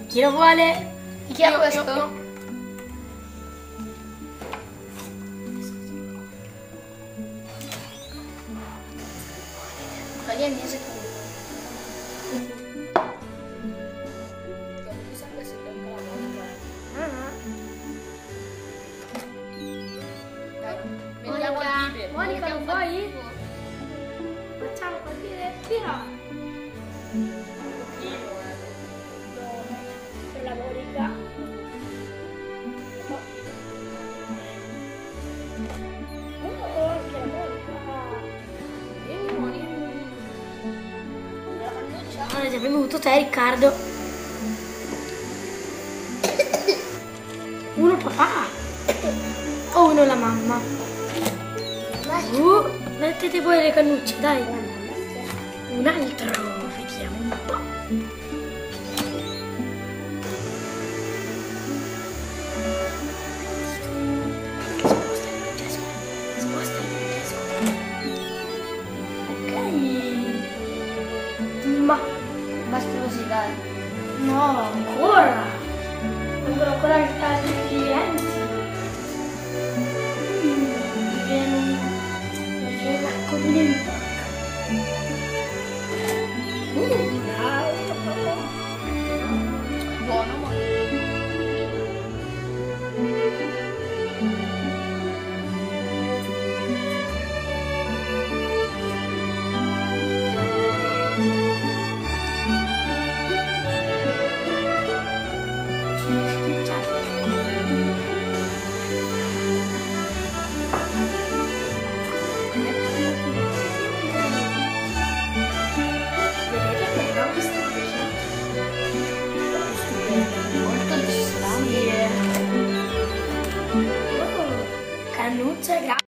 Chi lo vuole? Chi è questo? Togli il mio secondo. Monica, lo vuoi? Facciamo partire? Tira! Per la Monica. Oh, anche la Monica. Allora, abbiamo avuto te, Riccardo. Uno papà. O uno la mamma. Mettete voi le cannucce, dai. Un altro, vediamo un po'. Sposta. Ok. Ma Basta così, dai. no, ancora. Vengono ancora altri clienti. Buono, ma...